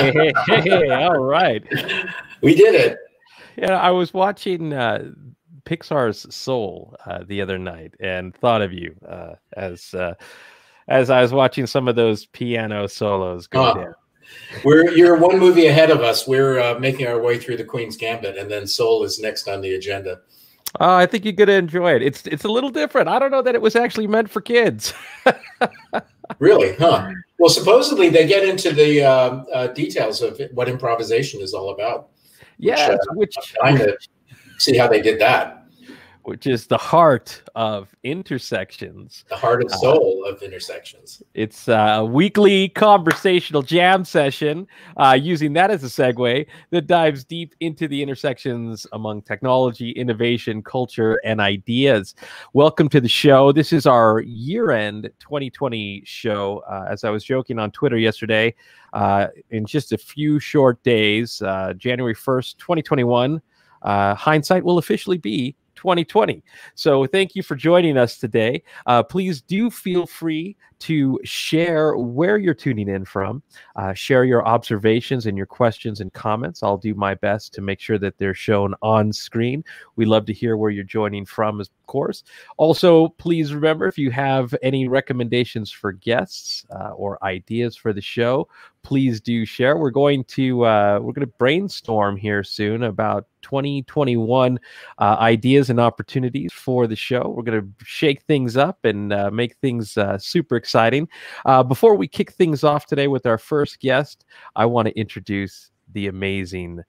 Hey, all right. We did it. Yeah, I was watching Pixar's Soul the other night and thought of you as I was watching some of those piano solos go down. You're one movie ahead of us. We're making our way through the Queen's Gambit, and then Soul is next on the agenda. I think you're going to enjoy it. It's a little different. I don't know that it was actually meant for kids. Really? Huh? Well, supposedly they get into the details of what improvisation is all about. Yeah, I'm trying to see how they did that. Which is the heart of intersections. The heart and soul of intersections. It's a weekly conversational jam session, using that as a segue, that dives deep into the intersections among technology, innovation, culture, and ideas. Welcome to the show. This is our year-end 2020 show. As I was joking on Twitter yesterday, in just a few short days, January 1st, 2021, hindsight will officially be 2020. So thank you for joining us today. Please do feel free to share where you're tuning in from. Share your observations and your questions and comments. I'll do my best to make sure that they're shown on screen. We love to hear where you're joining from, of course. Also, please remember, if you have any recommendations for guests or ideas for the show, please do share. We're going to brainstorm here soon about 2021 ideas and opportunities for the show. We're going to shake things up and make things super exciting. Before we kick things off today with our first guest, I want to introduce the amazing,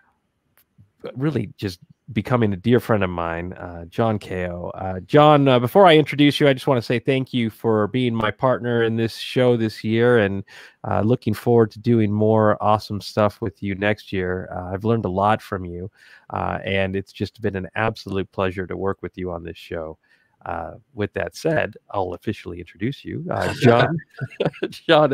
really just becoming a dear friend of mine, John Kao. John, before I introduce you, I just want to say thank you for being my partner in this show this year, and looking forward to doing more awesome stuff with you next year. I've learned a lot from you, and it's just been an absolute pleasure to work with you on this show. With that said, I'll officially introduce you. John John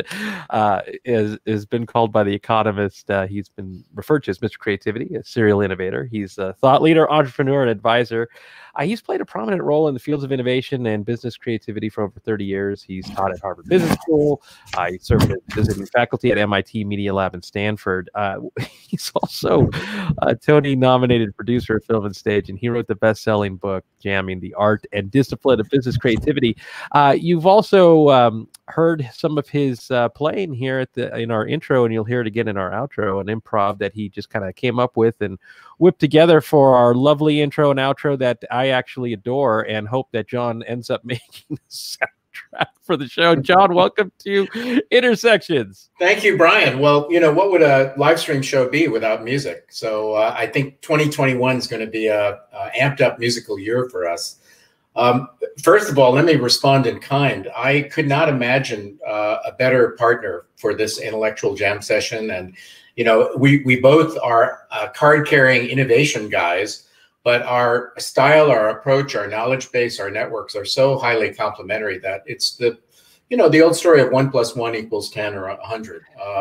has been called by The Economist. He's been referred to as Mr. Creativity, a serial innovator. He's a thought leader, entrepreneur, and advisor. He's played a prominent role in the fields of innovation and business creativity for over 30 years. He's taught at Harvard Business School. He served as visiting faculty at MIT Media Lab in Stanford. He's also a Tony-nominated producer of film and stage, and he wrote the best-selling book, Jamming: The Art and Discipline of Business Creativity. You've also heard some of his playing here in our intro, and you'll hear it again in our outro, an improv that he just kind of came up with and whipped together for our lovely intro and outro that I actually adore, and hope that John ends up making the soundtrack for the show. John, welcome to Intersections. Thank you, Brian. Well, you know, what would a live stream show be without music? So I think 2021 is going to be a amped up musical year for us. First of all, let me respond in kind. I could not imagine a better partner for this intellectual jam session. And, you know, we both are card-carrying innovation guys, but our style, our approach, our knowledge base, our networks are so highly complementary that it's the old story of 1 + 1 = 10 or 100.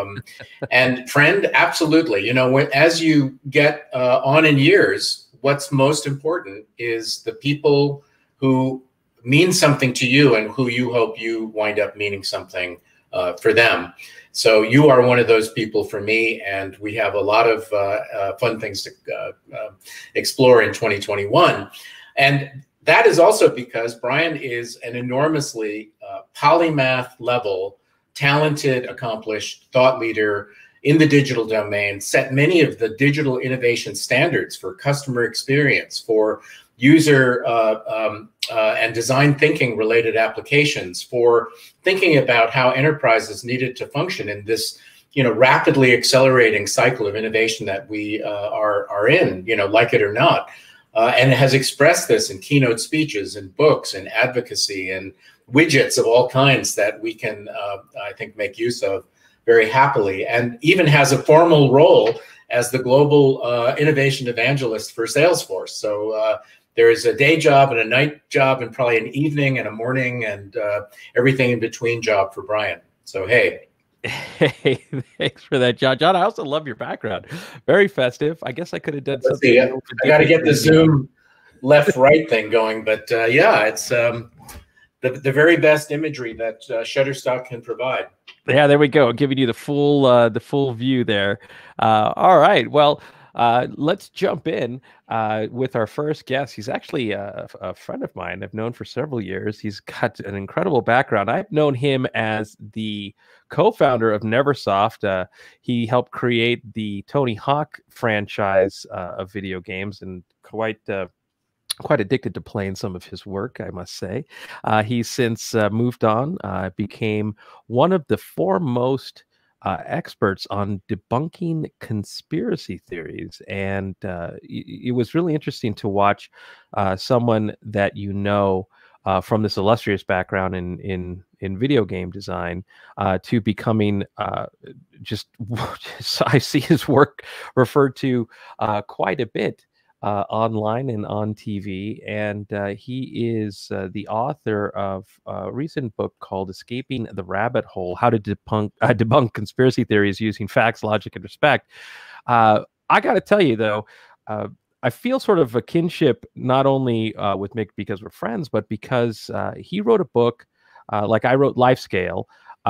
And friend, absolutely. You know, as you get on in years, what's most important is the people who mean something to you and who you hope you wind up meaning something for them. So you are one of those people for me, and we have a lot of fun things to explore in 2021. And that is also because Brian is an enormously polymath level, talented, accomplished thought leader in the digital domain, set many of the digital innovation standards for customer experience, for user and design thinking related applications, for thinking about how enterprises needed to function in this, you know, rapidly accelerating cycle of innovation that we are in, you know, like it or not. And has expressed this in keynote speeches and books and advocacy and widgets of all kinds that we can, I think, make use of very happily, and even has a formal role as the global innovation evangelist for Salesforce. So there is a day job and a night job and probably an evening and a morning and everything in between job for Brian. So, hey. Hey, thanks for that, John. John, I also love your background. Very festive. I guess I could have done something. See, I got to get the Zoom left-right thing going, but yeah, it's the very best imagery that Shutterstock can provide. Yeah, there we go. Giving you the full view there. All right. Well, let's jump in with our first guest. He's actually a friend of mine I've known for several years. He's got an incredible background. I've known him as the co-founder of Neversoft. He helped create the Tony Hawk franchise of video games, and quite addicted to playing some of his work, I must say. He's since moved on, became one of the foremost experts on debunking conspiracy theories. And it was really interesting to watch someone that from this illustrious background in video game design to becoming just I see his work referred to quite a bit online and on TV, and he is the author of a recent book called "Escaping the Rabbit Hole: How to Debunk Conspiracy Theories Using Facts, Logic, and Respect." I got to tell you, though, I feel sort of a kinship not only with Mick because we're friends, but because he wrote a book like I wrote Life Scale.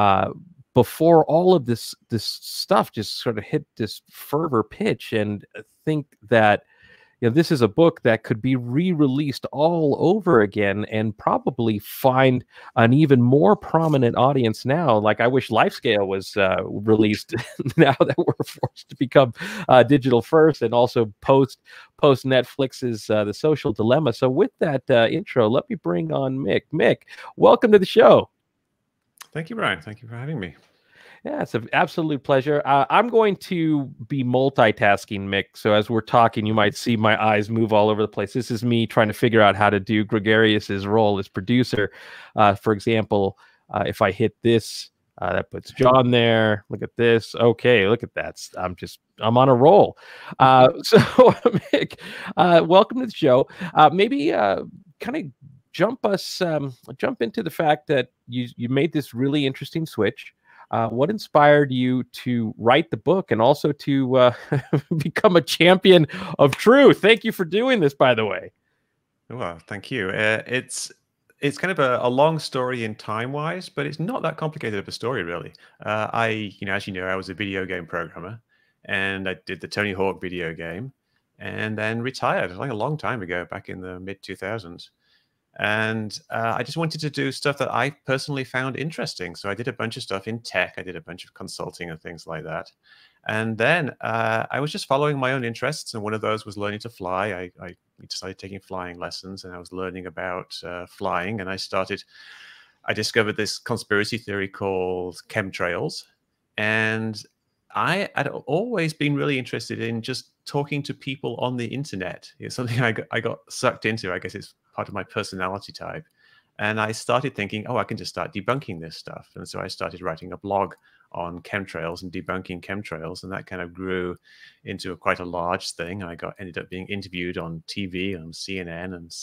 Before all of this stuff just sort of hit this fervor pitch, and think that this is a book that could be re-released all over again and probably find an even more prominent audience now. Like, I wish Lifescale was released now that we're forced to become digital first, and also post Netflix's The Social Dilemma. So with that intro, let me bring on Mick. Mick, welcome to the show. Thank you, Brian. Thank you for having me. Yeah, it's an absolute pleasure. I'm going to be multitasking, Mick. So as we're talking, you might see my eyes move all over the place. This is me trying to figure out how to do Gregarious's role as producer. For example, if I hit this, that puts John there. Look at this. Okay, look at that. I'm on a roll. So, Mick, welcome to the show. Maybe kind of jump into the fact that you made this really interesting switch. What inspired you to write the book and also to become a champion of truth? Thank you for doing this, by the way. Well, thank you. It's kind of a long story in time-wise, but it's not that complicated of a story, really. As you know, I was a video game programmer, and I did the Tony Hawk video game, and then retired like a long time ago, back in the mid-2000s. And I just wanted to do stuff that I personally found interesting. So I did a bunch of stuff in tech. I did a bunch of consulting and things like that. And then I was just following my own interests. And one of those was learning to fly. I started taking flying lessons, and I was learning about flying. And I discovered this conspiracy theory called chemtrails. And I had always been really interested in just talking to people on the internet. It's something I got sucked into. I guess it's part of my personality type. And I started thinking, I can just start debunking this stuff. And so I started writing a blog on chemtrails and debunking chemtrails. And that kind of grew into quite a large thing. I ended up being interviewed on TV, on CNN and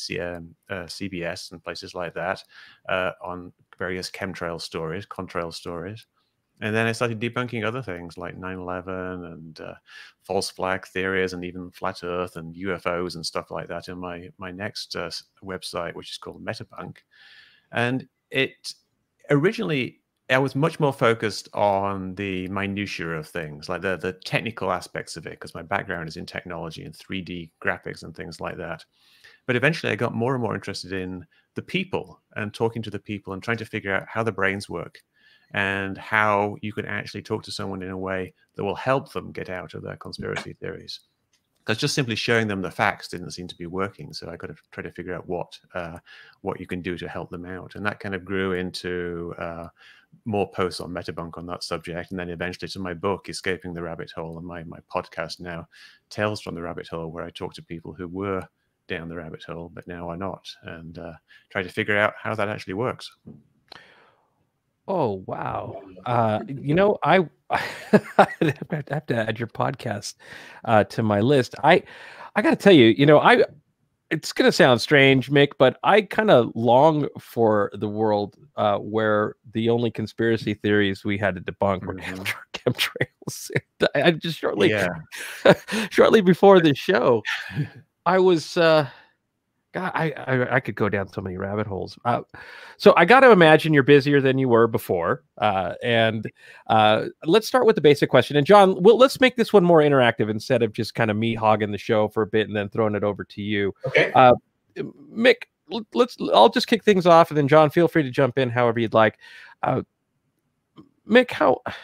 CBS and places like that, on various chemtrail stories, contrail stories. And then I started debunking other things like 9/11 and false flag theories, and even flat Earth and UFOs and stuff like that in my next website, which is called Metabunk. And originally, I was much more focused on the minutiae of things, like the technical aspects of it, because my background is in technology and 3D graphics and things like that. But eventually, I got more and more interested in the people and talking to the people and trying to figure out how the brains work, and how you can actually talk to someone in a way that will help them get out of their conspiracy theories. Because just simply showing them the facts didn't seem to be working. So I got to try to figure out what you can do to help them out. And that kind of grew into more posts on Metabunk on that subject. And then eventually to my book, Escaping the Rabbit Hole, and my podcast now, Tales from the Rabbit Hole, where I talk to people who were down the rabbit hole, but now are not, and try to figure out how that actually works. Oh, wow. I have to add your podcast to my list. I got to tell you, it's going to sound strange, Mick, but I kind of long for the world where the only conspiracy theories we had to debunk were chemtrails. I just shortly before the show, I was God, I could go down so many rabbit holes. So I got to imagine you're busier than you were before. And let's start with the basic question. And John, let's make this one more interactive instead of just kind of me hogging the show for a bit and then throwing it over to you. Okay. Mick, I'll just kick things off, and then John, feel free to jump in however you'd like. Mick,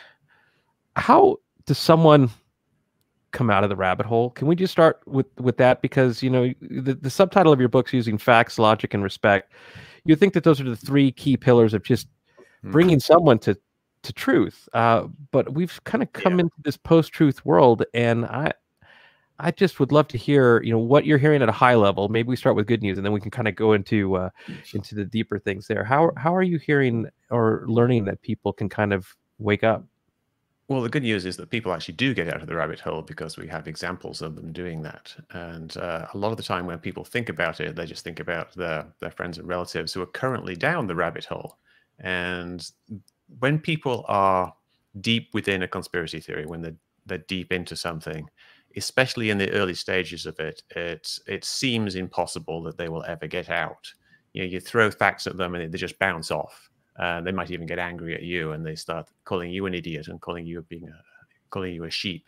how does someone come out of the rabbit hole? Can we just start with that? Because, you know, the subtitle of your book's using facts, logic, and respect. You think that those are the three key pillars of just bringing someone to truth. But we've kind of come into this post-truth world, and I just would love to hear, you know, what you're hearing at a high level. Maybe we start with good news, and then we can kind of go into the deeper things there. How are you hearing or learning that people can kind of wake up? Well, the good news is that people actually do get out of the rabbit hole because we have examples of them doing that. And a lot of the time when people think about it, they just think about their friends and relatives who are currently down the rabbit hole. And when people are deep within a conspiracy theory, when they're deep into something, especially in the early stages of it, it seems impossible that they will ever get out. You know, you throw facts at them and they just bounce off. They might even get angry at you, and they start calling you an idiot and calling you a sheep.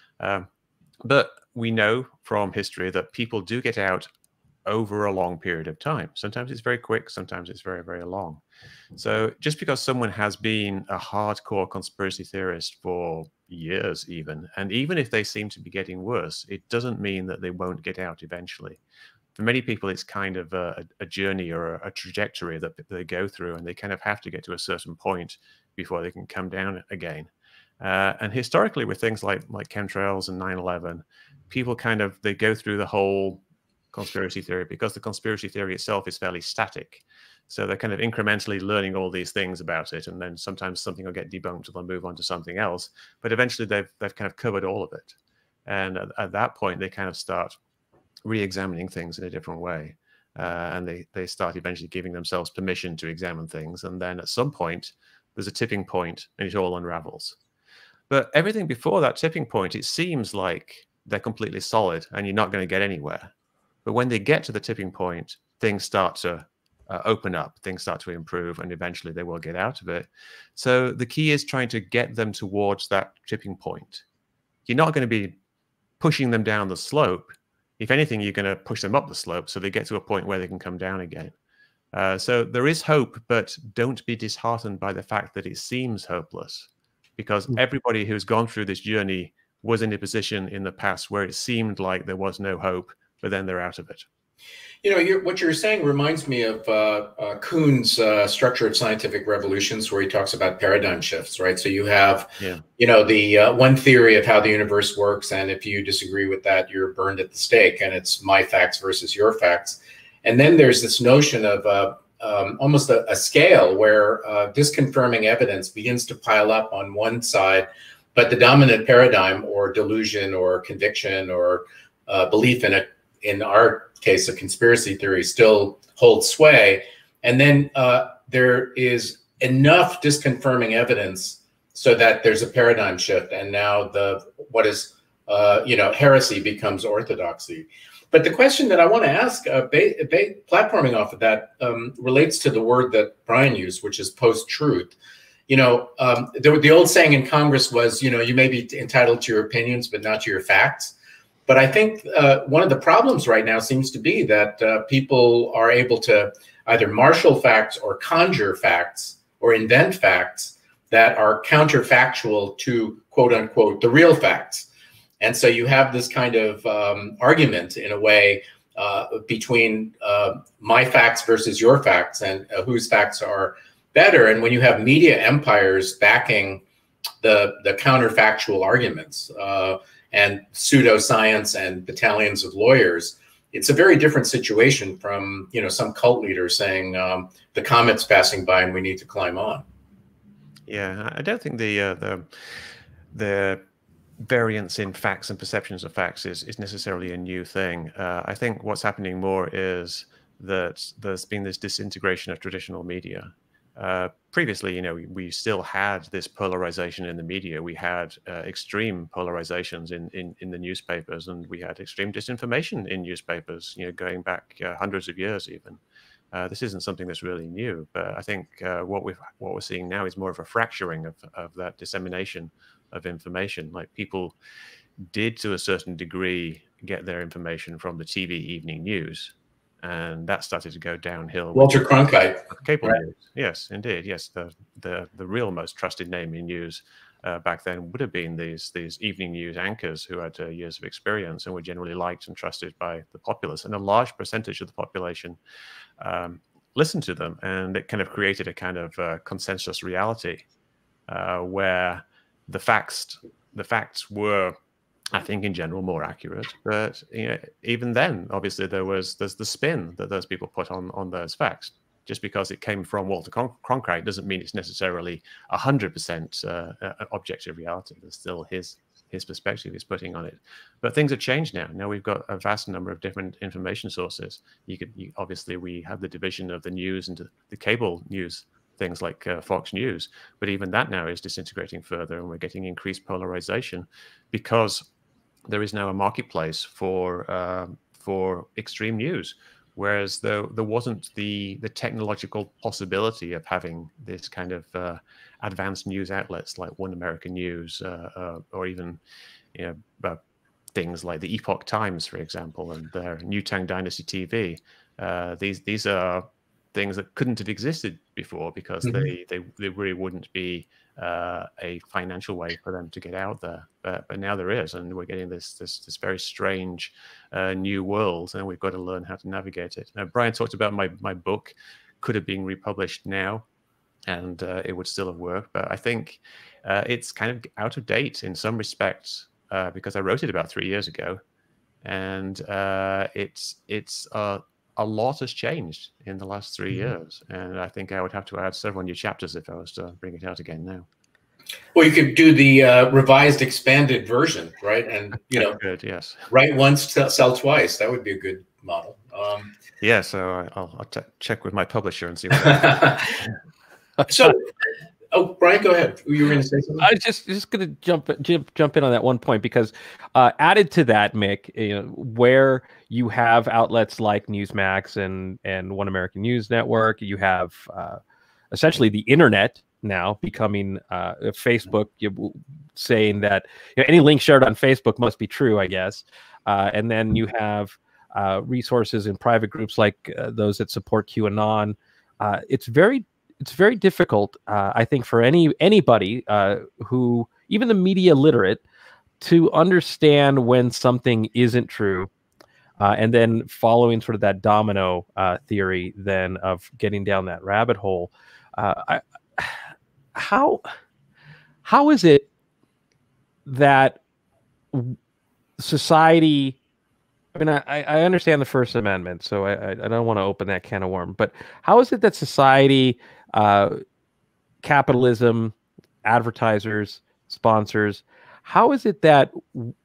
But we know from history that people do get out over a long period of time. Sometimes it's very quick, sometimes it's very, very long. So just because someone has been a hardcore conspiracy theorist for years even, and even if they seem to be getting worse, it doesn't mean that they won't get out eventually. For many people, it's kind of a journey or a trajectory that they go through, and they kind of have to get to a certain point before they can come down again. And historically, with things like chemtrails and 9/11, people they go through the whole conspiracy theory because the conspiracy theory itself is fairly static. So they're kind of incrementally learning all these things about it, and then sometimes something will get debunked and they'll move on to something else. But eventually, they've kind of covered all of it, and at that point, they kind of start re-examining things in a different way, and they start eventually giving themselves permission to examine things, and then at some point there's a tipping point and it all unravels. But everything before that tipping point, it seems like they're completely solid and you're not going to get anywhere. But when they get to the tipping point, things start to open up, things start to improve, and eventually they will get out of it. So the key is trying to get them towards that tipping point. You're not going to be pushing them down the slope. If anything, you're going to push them up the slope so they get to a point where they can come down again. So there is hope, but don't be disheartened by the fact that it seems hopeless, because everybody who's gone through this journey was in a position in the past where it seemed like there was no hope, but then they're out of it. You know, what you're saying reminds me of Kuhn's Structured Scientific Revolutions, where he talks about paradigm shifts, right? So you have, you know, the one theory of how the universe works, and if you disagree with that, you're burned at the stake, and it's my facts versus your facts. And then there's this notion of almost a scale where disconfirming evidence begins to pile up on one side, but the dominant paradigm or delusion or conviction or belief in our case, a conspiracy theory, still holds sway. And then there is enough disconfirming evidence so that there's a paradigm shift. And now what is, you know, heresy becomes orthodoxy. But the question that I want to ask, platforming off of that, relates to the word that Brian used, which is post-truth. You know, the old saying in Congress was, you know, you may be entitled to your opinions, but not to your facts. But I think one of the problems right now seems to be that people are able to either marshal facts or conjure facts or invent facts that are counterfactual to, quote unquote, the real facts. And so you have this kind of argument in a way between my facts versus your facts, and whose facts are better. And when you have media empires backing the counterfactual arguments, and pseudoscience and battalions of lawyers, it's a very different situation from, you know, some cult leader saying the comet's passing by and we need to climb on. Yeah, I don't think the variance in facts and perceptions of facts is necessarily a new thing. I think what's happening more is that there's been this disintegration of traditional media. Previously, we still had this polarization in the media. We had extreme polarizations in the newspapers, and we had extreme disinformation in newspapers, going back hundreds of years even. This isn't something that's really new, but I think what we're seeing now is more of a fracturing of that dissemination of information. Like, people did, to a certain degree, get their information from the TV evening news, and that started to go downhill. Walter Cronkite, cable right? news. Yes, indeed. Yes, the real most trusted name in news back then would have been these evening news anchors who had years of experience and were generally liked and trusted by the populace, and a large percentage of the population listened to them, and it kind of created a kind of consensus reality where the facts were, I think, in general, more accurate. But even then, obviously, there's the spin that those people put on those facts. Just because it came from Walter Cronkite doesn't mean it's necessarily 100% objective reality. There's still his perspective he's putting on it. But things have changed now. Now we've got a vast number of different information sources. Obviously, we have the division of the news into the cable news, things like Fox News, but even that now is disintegrating further, and we're getting increased polarization because there is now a marketplace for extreme news, whereas there wasn't the technological possibility of having this kind of advanced news outlets like One American News, or even things like the Epoch Times, for example, and their New Tang Dynasty TV. These are things that couldn't have existed before because they really wouldn't be a financial way for them to get out there. But now there is, and we're getting this very strange new world, and we've got to learn how to navigate it. Now, Brian talked about my book could have been republished now, and it would still have worked. But I think it's kind of out of date in some respects because I wrote it about 3 years ago, and a lot has changed in the last 3 years, and I think I would have to add several new chapters if I was to bring it out again now. Well, you could do the revised, expanded version, right? And good, yes. Write once, sell twice. That would be a good model. Yeah, so I'll check with my publisher and see what. So, Brian, go ahead. You were going to say something. I was just going to jump in on that one point, because added to that, Mick, where you have outlets like Newsmax and One American News Network, you have essentially the internet now becoming Facebook, saying that any link shared on Facebook must be true, I guess, and then you have resources in private groups like those that support QAnon. It's very difficult, I think, for anybody who, even the media literate, to understand when something isn't true, and then following sort of that domino theory then of getting down that rabbit hole. How is it that society? I mean, I understand the First Amendment, so I don't want to open that can of worms. But how is it that society, capitalism, advertisers, sponsors, how is it that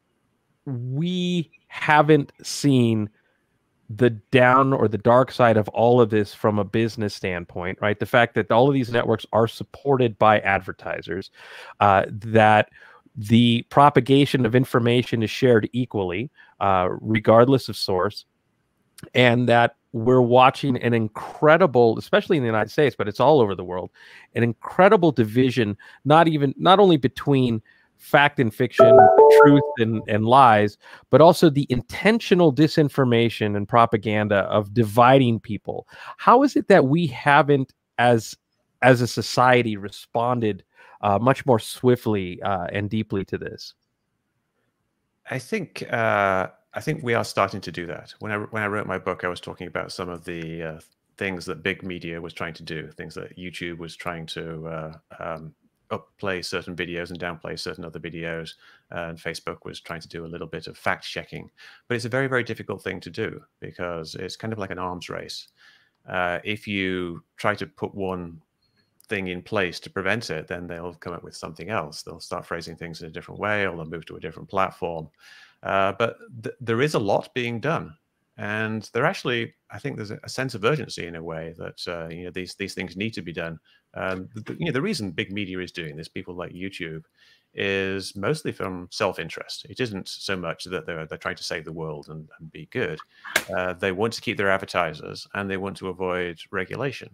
we haven't seen the down or the dark side of all of this from a business standpoint, right? The fact that all of these networks are supported by advertisers, that the propagation of information is shared equally, regardless of source, and that we're watching an incredible, especially in the United States, but it's all over the world, an incredible division, not only between fact and fiction, truth and lies, but also the intentional disinformation and propaganda of dividing people. How is it that we haven't, as a society, responded much more swiftly and deeply to this? I think we are starting to do that. When I wrote my book, I was talking about some of the things that big media was trying to do, things that YouTube was trying to upplay certain videos and downplay certain other videos, and Facebook was trying to do a little bit of fact checking. But it's a very, very difficult thing to do because it's kind of like an arms race. If you try to put one thing in place to prevent it, then they'll come up with something else. They'll start phrasing things in a different way, or they'll move to a different platform. But there is a lot being done. And they're actually, I think there's a sense of urgency in a way that you know, these things need to be done. You know, the reason big media is doing this, people like YouTube, is mostly from self-interest. It isn't so much that they're trying to save the world and be good. They want to keep their advertisers, and they want to avoid regulation.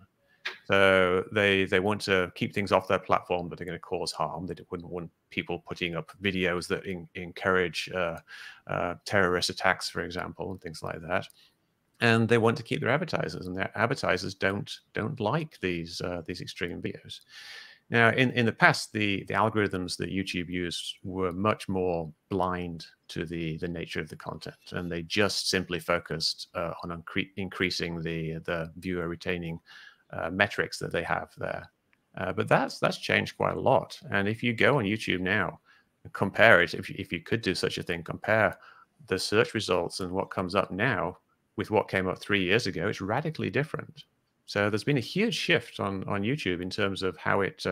So they want to keep things off their platform that are going to cause harm. They wouldn't want people putting up videos that encourage terrorist attacks, for example, and things like that. And they want to keep their advertisers, and their advertisers don't like these extreme videos. Now, in the past, the algorithms that YouTube used were much more blind to the nature of the content, and they just simply focused on increasing the viewer retaining metrics that they have there. But that's changed quite a lot. And if you go on YouTube now, compare it, if you could do such a thing, compare the search results and what comes up now with what came up 3 years ago, it's radically different. So there's been a huge shift on YouTube in terms of how it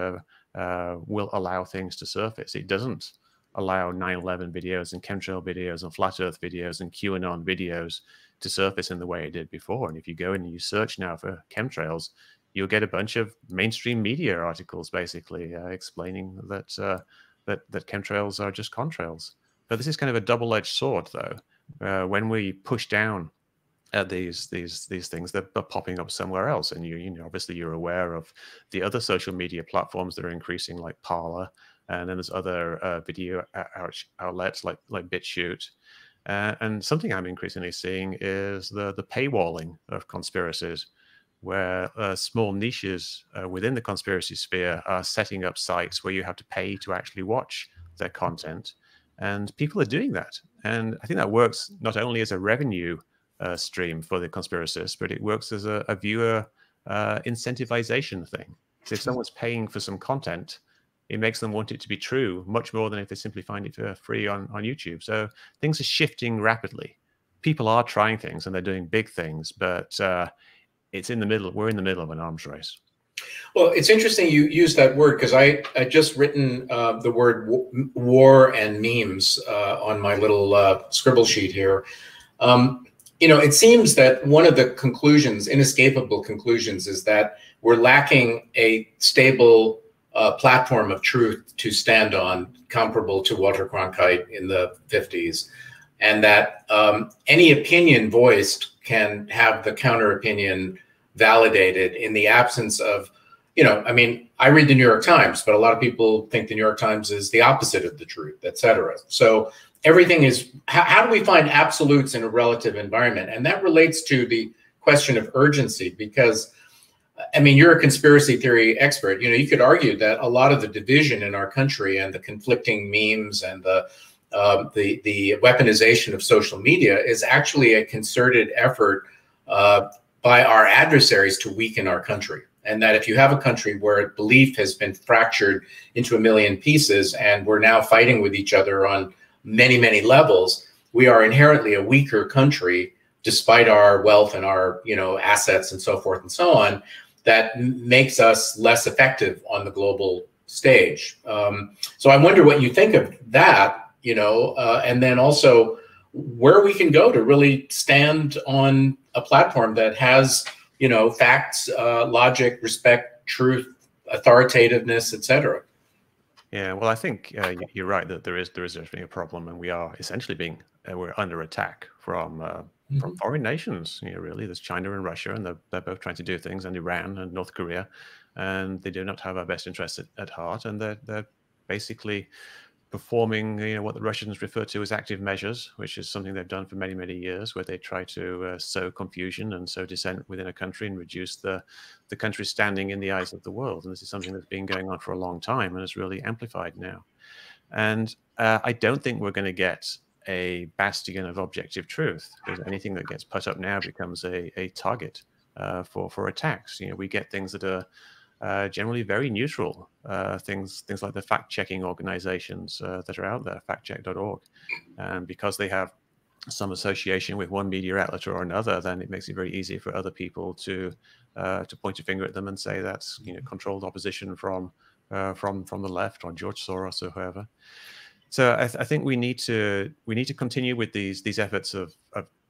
will allow things to surface. It doesn't allow 9/11 videos and chemtrail videos and flat Earth videos and QAnon videos to surface in the way it did before. And if you go in and you search now for chemtrails, you'll get a bunch of mainstream media articles basically explaining that that chemtrails are just contrails. But this is kind of a double-edged sword, though. When we push down at these things, they're popping up somewhere else, and you know, obviously you're aware of the other social media platforms that are increasing, like Parler, and then there's other video outlets like BitChute. And something I'm increasingly seeing is the paywalling of conspiracies, where small niches within the conspiracy sphere are setting up sites where you have to pay to actually watch their content. And people are doing that. And I think that works not only as a revenue stream for the conspiracists, but it works as a viewer incentivization thing. So if someone's paying for some content, it makes them want it to be true much more than if they simply find it for free on YouTube. So things are shifting rapidly. People are trying things and they're doing big things, but it's in the middle. We're in the middle of an arms race. Well, it's interesting you use that word, because I just written the word war and memes on my little scribble sheet here. You know, it seems that one of the conclusions, inescapable conclusions, is that we're lacking a stable platform of truth to stand on, comparable to Walter Cronkite in the 50s, and that any opinion voiced can have the counter opinion validated in the absence of, you know, I mean, I read the New York Times, but a lot of people think the New York Times is the opposite of the truth, et cetera. So everything is, how do we find absolutes in a relative environment? And that relates to the question of urgency, because, I mean, you're a conspiracy theory expert. You know, you could argue that a lot of the division in our country and the conflicting memes and the weaponization of social media is actually a concerted effort by our adversaries to weaken our country. And that if you have a country where belief has been fractured into a million pieces and we're now fighting with each other on many, many levels, we are inherently a weaker country, despite our wealth and our, you know, assets and so forth and so on. That makes us less effective on the global stage. So I wonder what you think of that, you know, and then also where we can go to really stand on a platform that has, you know, facts, logic, respect, truth, authoritativeness, etc. Yeah, well, I think you're right that there is definitely a problem, and we are essentially being we're under attack from foreign nations. You know, really, there's China and Russia, and they're both trying to do things, and Iran and North Korea, and they do not have our best interests at heart, and they're basically performing, you know, what the Russians refer to as active measures, which is something they've done for many, many years, where they try to sow confusion and sow dissent within a country and reduce the country's standing in the eyes of the world. And this is something that's been going on for a long time and is really amplified now. And I don't think we're going to get a bastion of objective truth, because anything that gets put up now becomes a target for attacks. You know, we get things that are generally very neutral, things like the fact-checking organizations that are out there, factcheck.org. And because they have some association with one media outlet or another, then it makes it very easy for other people to point a finger at them and say that's, you know, controlled opposition from the left, or George Soros or whoever. So I think we need to continue with these efforts of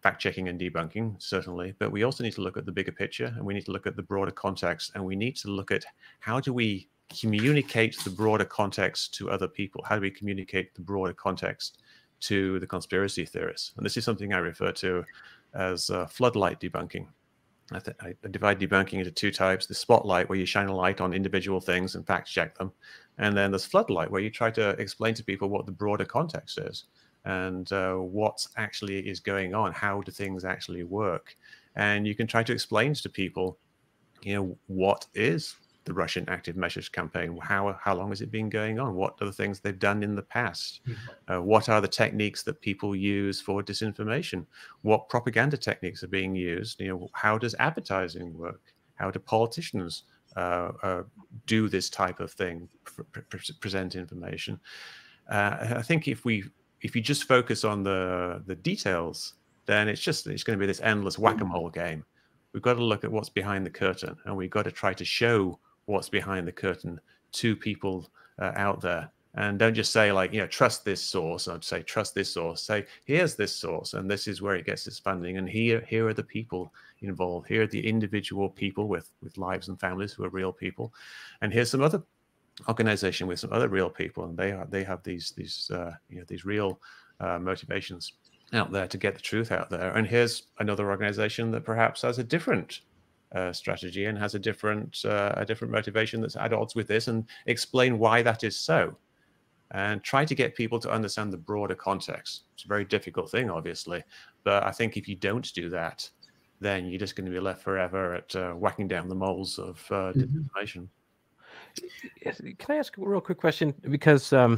fact-checking and debunking, certainly, but we also need to look at the bigger picture, and we need to look at the broader context, and we need to look at how do we communicate the broader context to other people? How do we communicate the broader context to the conspiracy theorists? And this is something I refer to as floodlight debunking. I divide debunking into two types: the spotlight, where you shine a light on individual things and fact check them, and then there's floodlight, where you try to explain to people what the broader context is and what actually is going on. How do things actually work? And you can try to explain to people, what is the Russian active measures campaign? How long has it been going on? What are the things they've done in the past? What are the techniques that people use for disinformation? What propaganda techniques are being used? How does advertising work? How do politicians do this type of thing, present information? I think if you just focus on the details, then it's going to be this endless whack-a-mole game. We've got to look at what's behind the curtain, and we've got to try to show what's behind the curtain to people out there. And don't just say, like, trust this source. I'd say, trust this source. Say, here's this source, and this is where it gets its funding. And here are the people involved. Here are the individual people with lives and families who are real people. And here's some other organization with some other real people, and they have these real motivations out there to get the truth out there. And here's another organization that perhaps has a different strategy and has a different motivation that's at odds with this, and explain why that is so, and try to get people to understand the broader context. It's a very difficult thing, obviously, but I think if you don't do that, then you're just going to be left forever at whacking down the moles of disinformation. Can I ask a real quick question? Because there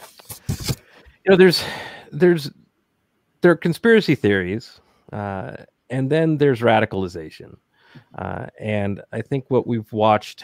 are conspiracy theories, and then there's radicalization, and I think what we've watched,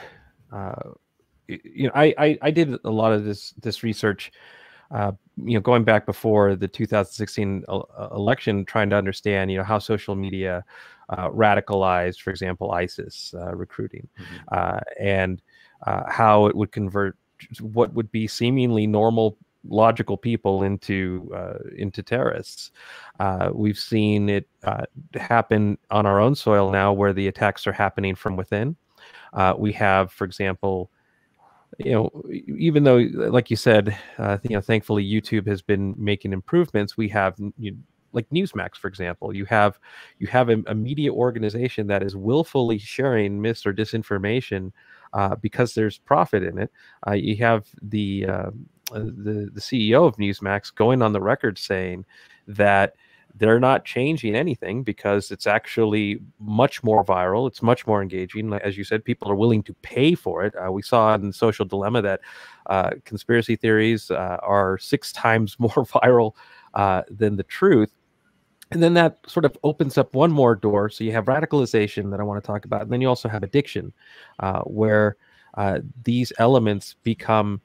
I did a lot of this research, going back before the 2016 election, trying to understand, how social media radicalized, for example, ISIS recruiting, and how it would convert what would be seemingly normal, logical people into terrorists. We've seen it happen on our own soil now, where the attacks are happening from within. We have, for example, even though, like you said, thankfully YouTube has been making improvements. We have like Newsmax, for example. You have a media organization that is willfully sharing mis or disinformation because there's profit in it. You have the CEO of Newsmax going on the record saying that they're not changing anything because it's actually much more viral. It's much more engaging. As you said, people are willing to pay for it. We saw in Social Dilemma that conspiracy theories are 6 times more viral than the truth. And then that sort of opens up one more door. So you have radicalization that I want to talk about. And then you also have addiction, where these elements become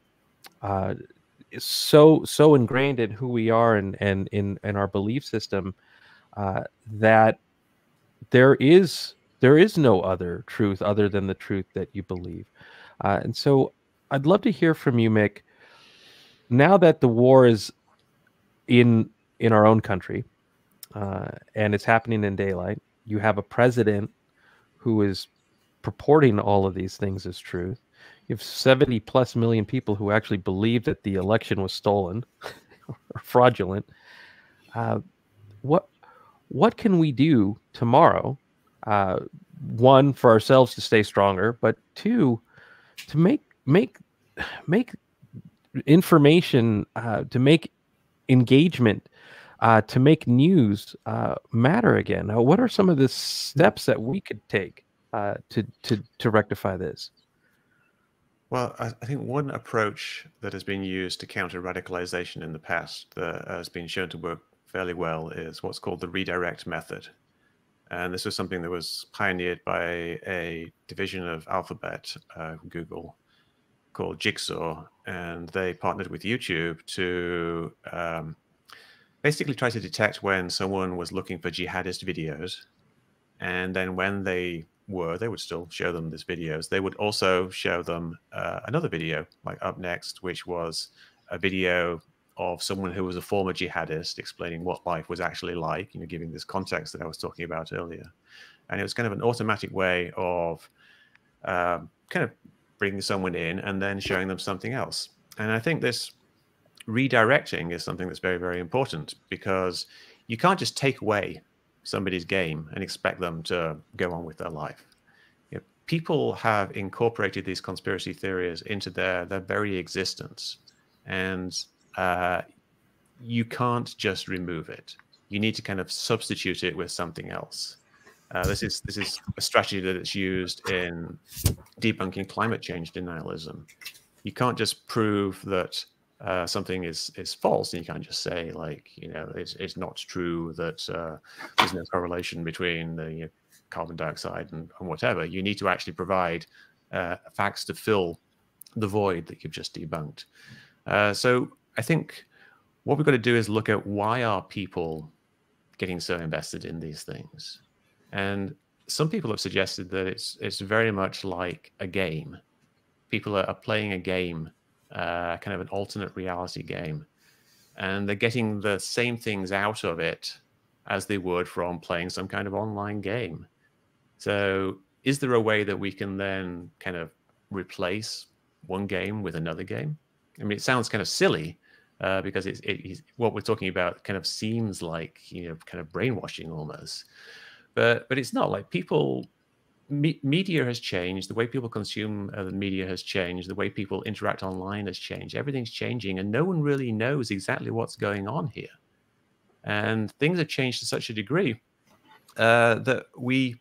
so ingrained in who we are and in our belief system that there is no other truth other than the truth that you believe. And so I'd love to hear from you, Mick. Now that the war is in our own country, and it's happening in daylight, you have a president who is purporting all of these things as truth. You have 70+ million people who actually believe that the election was stolen or fraudulent. What can we do tomorrow? One, for ourselves to stay stronger, but two, to make information, to make engagement, to make news matter again. Now, what are some of the steps that we could take to rectify this? Well, I think one approach that has been used to counter radicalization in the past that has been shown to work fairly well is what's called the redirect method. And this was something that was pioneered by a division of Alphabet, Google, called Jigsaw. And they partnered with YouTube to basically try to detect when someone was looking for jihadist videos. And then when they would still show them these videos. They would also show them another video, like up next, which was a video of someone who was a former jihadist explaining what life was actually like, you know, giving this context that I was talking about earlier. And it was kind of an automatic way of kind of bringing someone in and then showing them something else. And I think this redirecting is something that's very, very important, because you can't just take away somebody's game and expect them to go on with their life. You know, people have incorporated these conspiracy theories into their very existence, and you can't just remove it. You need to kind of substitute it with something else. This is a strategy that is used in debunking climate change denialism. You can't just prove that something is false, and you can't just say, like, you know, it's not true that there's no correlation between the carbon dioxide and whatever. You need to actually provide facts to fill the void that you've just debunked. So I think what we've got to do is look at, why are people getting so invested in these things? And some people have suggested that it's very much like a game. People are playing a game, kind of an alternate reality game, and they're getting the same things out of it as they would from playing some kind of online game. So is there a way that we can then kind of replace one game with another game? I mean, it sounds kind of silly, because it's what we're talking about kind of seems like, you know, kind of brainwashing almost. But it's not. Like, people, media has changed. The way people consume the media has changed. The way people interact online has changed. Everything's changing, and no one really knows exactly what's going on here. And things have changed to such a degree that we've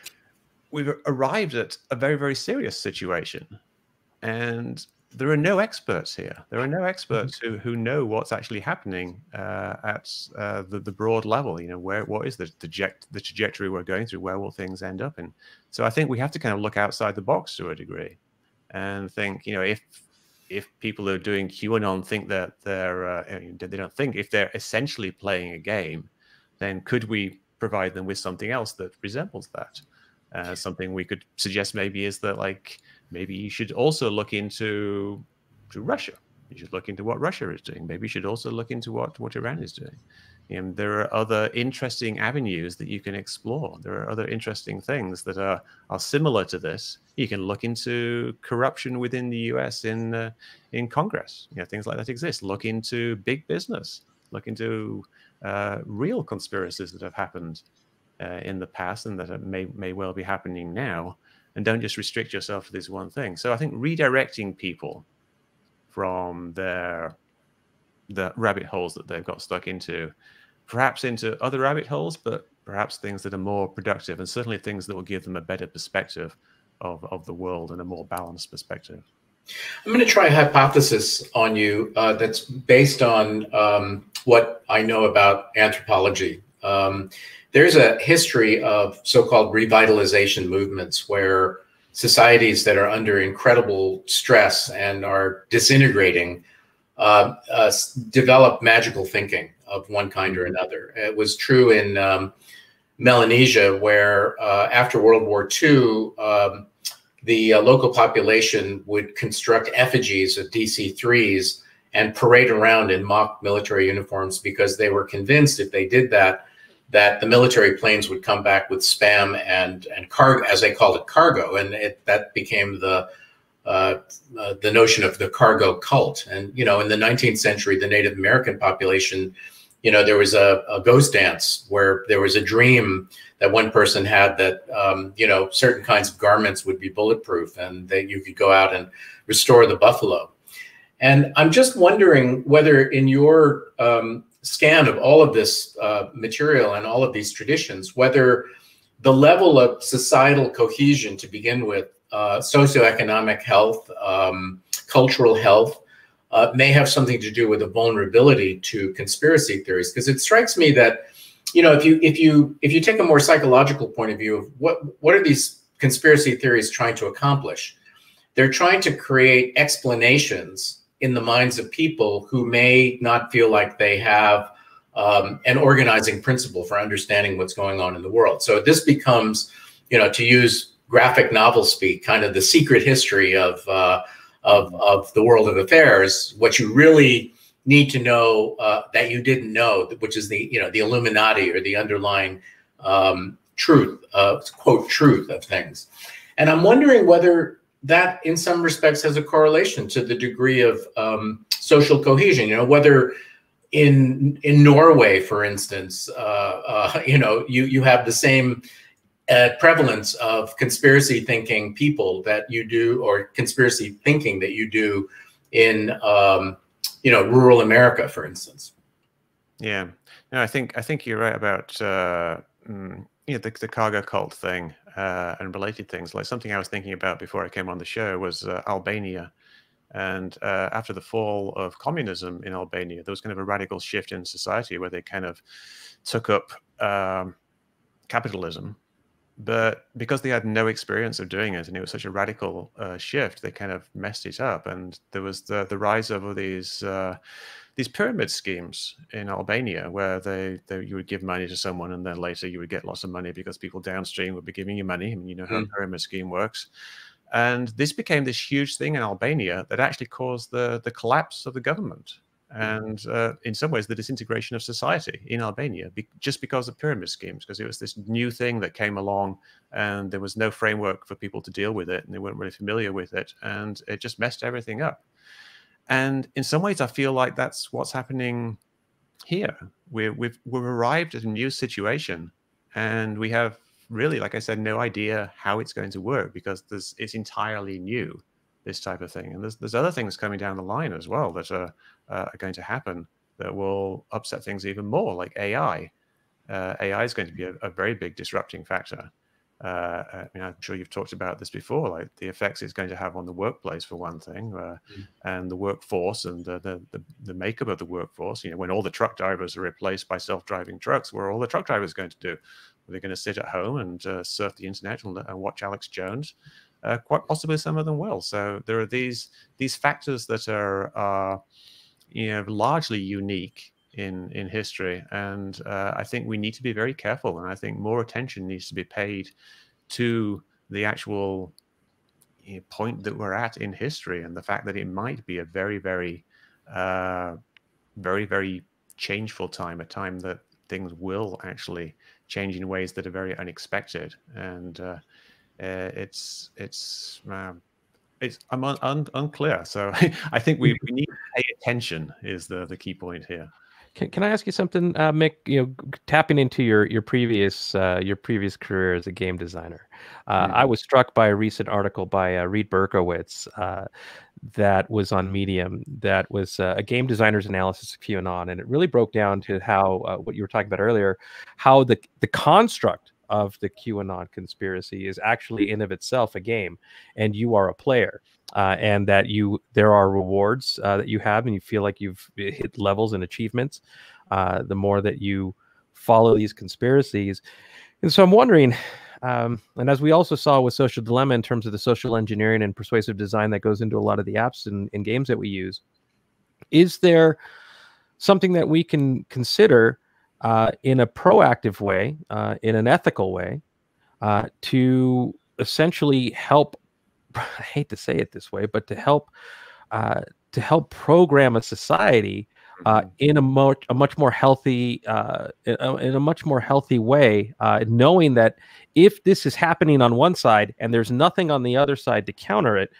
arrived at a very, very serious situation. And there are no experts here. There are no experts who know what's actually happening at the broad level. You know, what is the trajectory we're going through? Where will things end up in? So I think we have to kind of look outside the box to a degree, and think, you know, if people who are doing QAnon think that they don't think, if they're essentially playing a game, then could we provide them with something else that resembles that? Something we could suggest maybe is that, like, maybe you should also look into Russia. You should look into what Russia is doing. Maybe you should also look into what Iran is doing. And there are other interesting avenues that you can explore. There are other interesting things that are similar to this. You can look into corruption within the US in Congress. You know, things like that exist. Look into big business. Look into real conspiracies that have happened in the past and that may well be happening now. And don't just restrict yourself to this one thing. So I think redirecting people from the rabbit holes that they've got stuck into, perhaps into other rabbit holes, but perhaps things that are more productive, and certainly things that will give them a better perspective of the world and a more balanced perspective. I'm going to try a hypothesis on you that's based on what I know about anthropology. There's a history of so-called revitalization movements where societies that are under incredible stress and are disintegrating develop magical thinking of one kind or another. It was true in Melanesia, where after World War II, the local population would construct effigies of DC-3s and parade around in mock military uniforms, because they were convinced if they did that, that the military planes would come back with spam and cargo, as they called it, cargo, and that became the notion of the cargo cult. And you know, in the 19th century, the Native American population, you know, there was a ghost dance where there was a dream that one person had that you know, certain kinds of garments would be bulletproof, and that you could go out and restore the buffalo. And I'm just wondering whether in your scan of all of this material and all of these traditions, whether the level of societal cohesion to begin with, socioeconomic health, cultural health, may have something to do with a vulnerability to conspiracy theories. Because it strikes me that, you know, if you take a more psychological point of view of what are these conspiracy theories trying to accomplish, they're trying to create explanations in the minds of people who may not feel like they have an organizing principle for understanding what's going on in the world. So this becomes, you know, to use graphic novel speak, kind of the secret history of the world of affairs. What you really need to know that you didn't know, which is the the Illuminati or the underlying truth, quote, truth of things. And I'm wondering whether that in some respects has a correlation to the degree of social cohesion, whether in Norway, for instance, you have the same prevalence of conspiracy thinking people that you do, or conspiracy thinking that you do in rural America, for instance. Yeah, no, I think you're right about the cargo cult thing and related things. Like, something I was thinking about before I came on the show was Albania. And after the fall of communism in Albania, there was kind of a radical shift in society where they kind of took up capitalism. But because they had no experience of doing it, and it was such a radical shift, they kind of messed it up. And there was the rise of these pyramid schemes in Albania, where you would give money to someone, and then later you would get lots of money because people downstream would be giving you money. I mean, you know how a pyramid scheme works. And this became this huge thing in Albania that actually caused the collapse of the government, and in some ways the disintegration of society in Albania, just because of pyramid schemes, because it was this new thing that came along and there was no framework for people to deal with it, and they weren't really familiar with it, and it just messed everything up. And in some ways I feel like that's what's happening here. We've arrived at a new situation, and we have really, like I said, no idea how it's going to work, because it's entirely new, this type of thing. And there's other things coming down the line as well that are going to happen that will upset things even more, like AI. AI is going to be a very big disrupting factor. I mean, I'm sure you've talked about this before, like the effects it's going to have on the workplace, for one thing, and the workforce, and the makeup of the workforce. When all the truck drivers are replaced by self-driving trucks, what are all the truck drivers going to do? Are they going to sit at home and surf the internet and watch Alex Jones? Quite possibly some of them will. So there are these factors that are largely unique in history, and I think we need to be very careful, and I think more attention needs to be paid to the actual point that we're at in history, and the fact that it might be a very, very, very, very changeful time, a time that things will actually change in ways that are very unexpected. And I'm unclear. So I think we need to pay attention is the key point here. Can I ask you something, Mick? Tapping into your previous career as a game designer, I was struck by a recent article by Reed Berkowitz that was on Medium. That was a game designer's analysis of QAnon, and it really broke down to how what you were talking about earlier, how the construct of the QAnon conspiracy is actually in of itself a game, and you are a player. And that there are rewards that you have, and you feel like you've hit levels and achievements the more that you follow these conspiracies. And so I'm wondering, and as we also saw with Social Dilemma in terms of the social engineering and persuasive design that goes into a lot of the apps and games that we use, is there something that we can consider in a proactive way, in an ethical way, to essentially help, I hate to say it this way, but to help program a society in a much more healthy way, knowing that if this is happening on one side and there's nothing on the other side to counter it,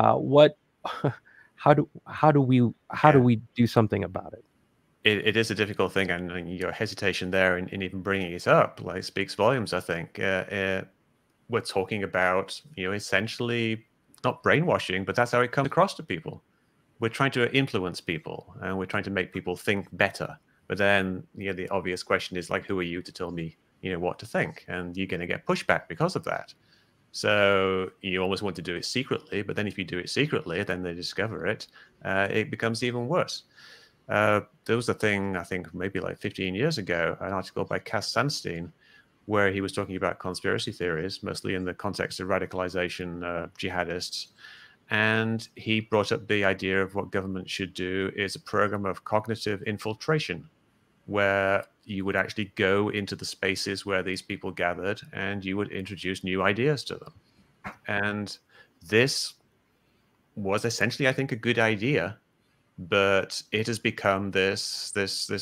how do we do something about it? It is a difficult thing, and your hesitation there in even bringing it up speaks volumes, I think. We're talking about, essentially not brainwashing, but that's how it comes across to people. We're trying to influence people, and we're trying to make people think better. But then, the obvious question is, like, who are you to tell me, what to think? And you're going to get pushback because of that. So you almost want to do it secretly, but then if you do it secretly, then they discover it. It becomes even worse. There was a thing, I think maybe like 15 years ago, an article by Cass Sunstein, where he was talking about conspiracy theories, mostly in the context of radicalization, jihadists. And he brought up the idea of what government should do is a program of cognitive infiltration, where you would actually go into the spaces where these people gathered and you would introduce new ideas to them. And this was essentially, I think, a good idea but it has become this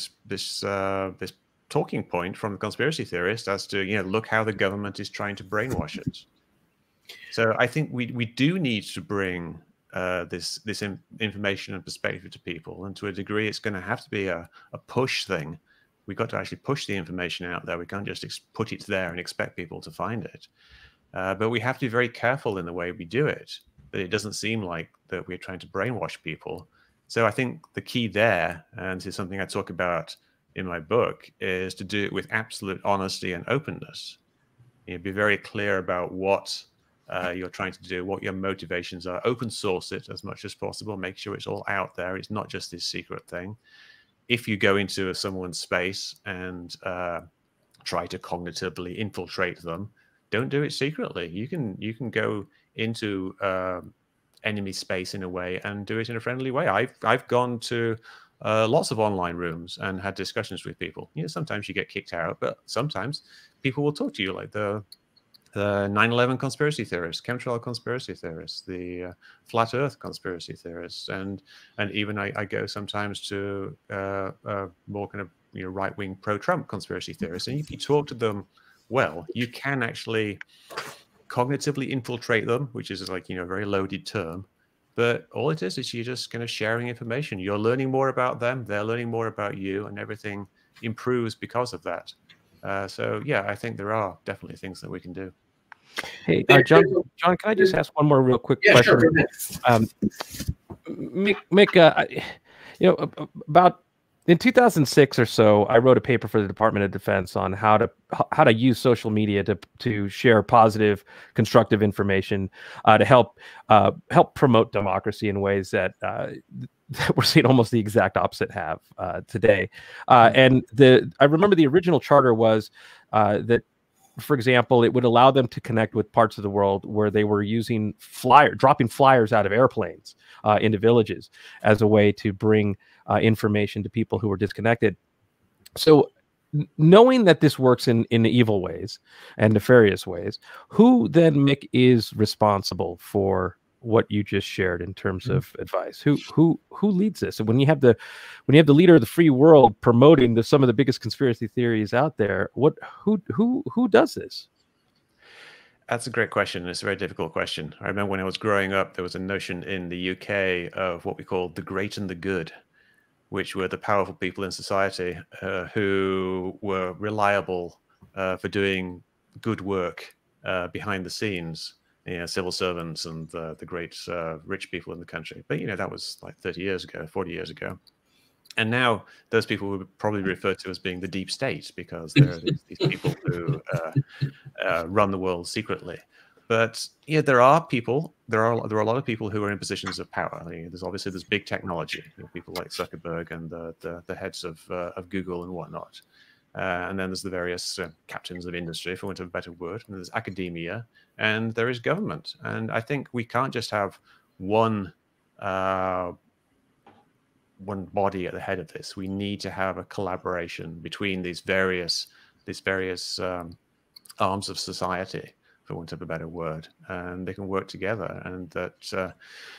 talking point from the conspiracy theorists as to, you know, look how the government is trying to brainwash us. So I think we do need to bring this information and perspective to people, and to a degree, it's going to have to be a push thing. We've got to actually push the information out there. We can't just put it there and expect people to find it. But we have to be very careful in the way we do it, that it doesn't seem like that we're trying to brainwash people. So I think the key there, and this is something I talk about in my book, is to do it with absolute honesty and openness. You know, be very clear about what you're trying to do, what your motivations are. Open source it as much as possible. Make sure it's all out there. It's not just this secret thing. If you go into someone's space and try to cognitively infiltrate them, don't do it secretly. You can go into enemy space in a way and do it in a friendly way. I've gone to lots of online rooms and had discussions with people. You know, sometimes you get kicked out, but sometimes people will talk to you, like the 9/11 conspiracy theorists, chemtrail conspiracy theorists, the flat Earth conspiracy theorists, and even I go sometimes to more kind of, you know, right-wing pro-Trump conspiracy theorists. And if you talk to them well, you can actually cognitively infiltrate them, which is, like, you know, a very loaded term. But all it is you're just kind of sharing information. You're learning more about them, they're learning more about you, and everything improves because of that. So yeah, I think there are definitely things that we can do. Hey, John, can I just ask one more real quick question? Sure. Mick, you know, about in 2006 or so, I wrote a paper for the Department of Defense on how to use social media to share positive, constructive information to help promote democracy in ways that we're seeing almost the exact opposite have today. And I remember the original charter was that, for example, it would allow them to connect with parts of the world where they were using dropping flyers out of airplanes into villages as a way to bring information to people who were disconnected. So knowing that this works in evil ways and nefarious ways, who then, Mick, is responsible for what you just shared in terms of advice? Who leads this? And when you have the leader of the free world promoting some of the biggest conspiracy theories out there, who does this? That's a great question. It's a very difficult question. I remember when I was growing up, there was a notion in the UK of what we called the great and the good, which were the powerful people in society who were reliable for doing good work behind the scenes. You know, civil servants and the great rich people in the country. But, you know, that was like 30 years ago, 40 years ago. And now those people would probably refer to as being the deep state, because there are these people who run the world secretly. But yeah, there are a lot of people who are in positions of power. I mean, there's big technology, you know, people like Zuckerberg and the heads of Google and whatnot. And then there's the various captains of industry, for want of a better word. And there's academia, and there is government. And I think we can't just have one body at the head of this. We need to have a collaboration between these various arms of society, for want of a better word, and they can work together. And that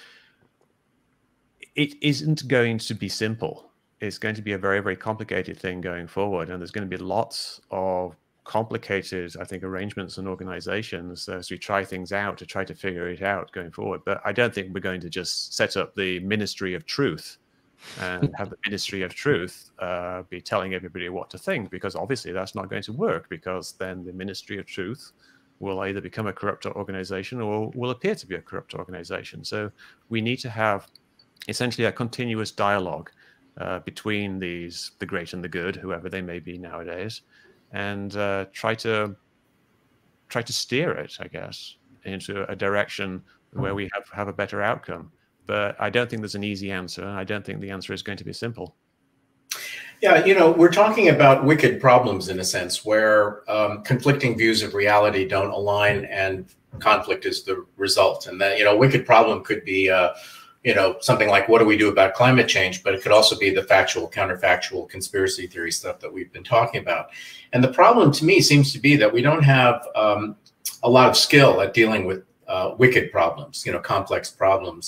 it isn't going to be simple. It's going to be a very, very complicated thing going forward. And there's going to be lots of complicated, I think, arrangements and organizations as we try things out to try to figure it out going forward. But I don't think we're going to just set up the Ministry of Truth and have the Ministry of Truth be telling everybody what to think, because obviously that's not going to work, because then the Ministry of Truth will either become a corrupt organization or will appear to be a corrupt organization. So we need to have essentially a continuous dialogue between the great and the good, whoever they may be nowadays, and try to steer it, I guess, into a direction where we have a better outcome. But I don't think there's an easy answer. I don't think the answer is going to be simple. Yeah, you know, we're talking about wicked problems in a sense, where conflicting views of reality don't align and conflict is the result. And then, you know, wicked problem could be you know, something like, what do we do about climate change? But it could also be the factual, counterfactual, conspiracy theory stuff that we've been talking about. And the problem to me seems to be that we don't have a lot of skill at dealing with wicked problems, you know, complex problems.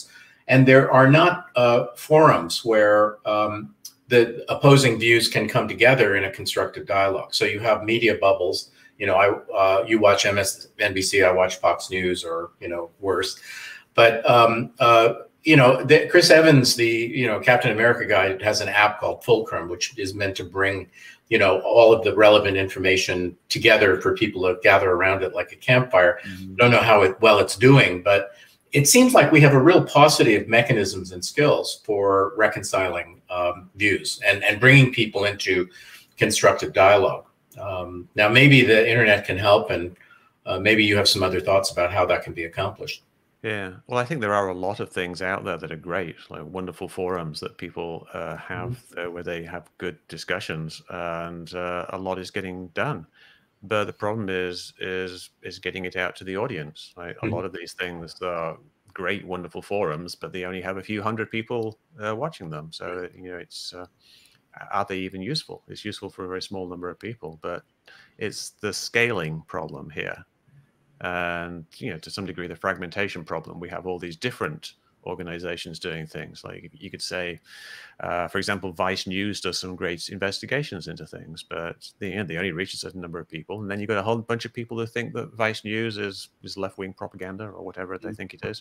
and there are not forums where the opposing views can come together in a constructive dialogue. So you have media bubbles. You know, you watch MSNBC, I watch Fox News, or, you know, worse. But you know, Chris Evans, the Captain America guy, has an app called Fulcrum, which is meant to bring, you know, all of the relevant information together for people to gather around it like a campfire. Don't know how well it's doing, but it seems like we have a real paucity of mechanisms and skills for reconciling views and bringing people into constructive dialogue. Now, maybe the internet can help, and maybe you have some other thoughts about how that can be accomplished. Yeah, well, I think there are a lot of things out there that are great, like wonderful forums that people have where they have good discussions, and a lot is getting done. But the problem is getting it out to the audience. Like, a lot of these things are great, wonderful forums, but they only have a few hundred people watching them. So, you know, it's are they even useful? It's useful for a very small number of people, but it's the scaling problem here. And, you know, to some degree, the fragmentation problem. We have all these different organizations doing things. Like, you could say, for example, Vice News does some great investigations into things, but they only reach a certain number of people. And then you've got a whole bunch of people who think that Vice News is left-wing propaganda or whatever they think it is.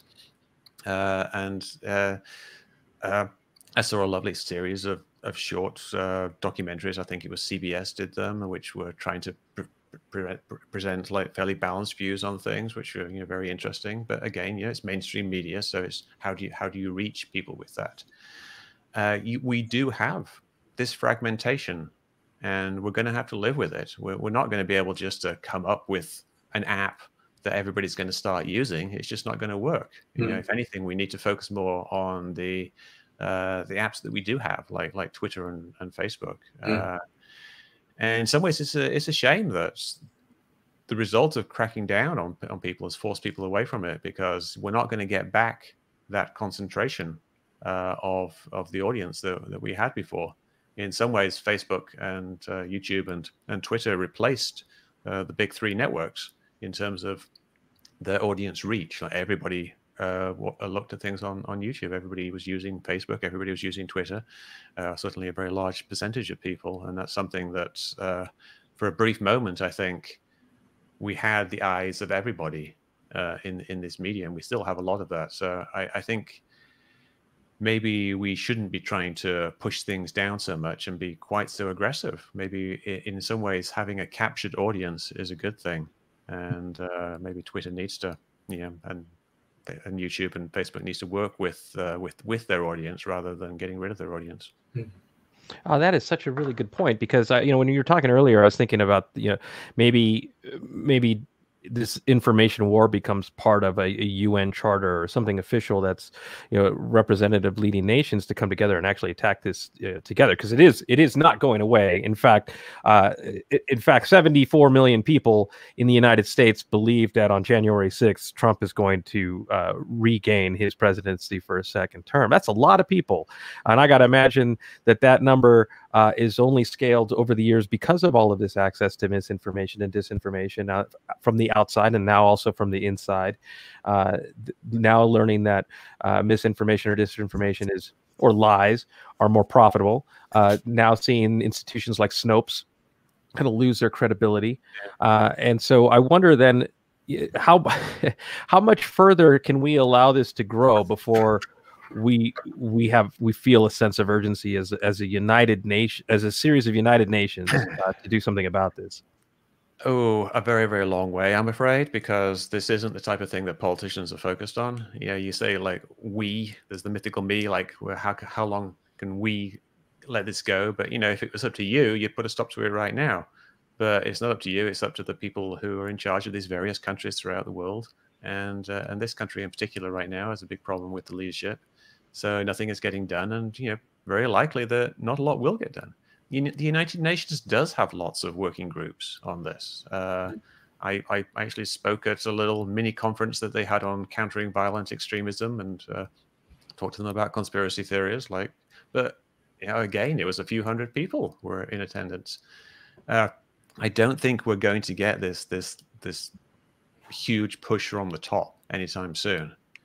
I saw a lovely series of short documentaries. I think it was CBS did them, which were trying to present like fairly balanced views on things, which are, you know, very interesting. But again, you know, it's mainstream media, so it's how do you reach people with that? We do have this fragmentation, and we're going to have to live with it. We're not going to be able just to come up with an app that everybody's going to start using. It's just not going to work. You know, if anything, we need to focus more on the apps that we do have, like Twitter and Facebook. And in some ways, it's a shame that the result of cracking down on people has forced people away from it, because we're not going to get back that concentration of the audience that we had before. In some ways, Facebook and YouTube and Twitter replaced the big three networks in terms of their audience reach. Like, everybody looked at things on YouTube. Everybody was using Facebook. Everybody was using Twitter. Certainly a very large percentage of people. And that's something that for a brief moment, I think we had the eyes of everybody in this medium. We still have a lot of that. So I think maybe we shouldn't be trying to push things down so much and be quite so aggressive. Maybe in some ways, having a captured audience is a good thing. And maybe Twitter needs to, you know, and YouTube and Facebook needs to work with their audience rather than getting rid of their audience. Oh, that is such a really good point, because you know, when you were talking earlier, I was thinking about, you know, maybe this information war becomes part of a UN charter or something official that's, you know, representative leading nations to come together and actually attack this together, because it is not going away. In fact, 74 million people in the United States believe that on January 6th, Trump is going to regain his presidency for a second term. That's a lot of people, and I got to imagine that number is only scaled over the years because of all of this access to misinformation and disinformation from the outside, and now also from the inside. Now learning that misinformation or disinformation or lies are more profitable. Now seeing institutions like Snopes kind of lose their credibility. And so I wonder then, how much further can we allow this to grow before we feel a sense of urgency as a united nation, as a series of united nations, to do something about this? Oh, a very, very long way, I'm afraid, because this isn't the type of thing that politicians are focused on. Yeah, you say like there's the mythical me, like, well, how long can we let this go? But, you know, if it was up to you, you'd put a stop to it right now. But it's not up to you. It's up to the people who are in charge of these various countries throughout the world. And this country in particular right now has a big problem with the leadership. So nothing is getting done. And, you know, very likely that not a lot will get done. The United Nations does have lots of working groups on this. I actually spoke at a little mini conference that they had on countering violent extremism, and talked to them about conspiracy theories. But you know, again, it was a few hundred people were in attendance. I don't think we're going to get this huge push from the top anytime soon.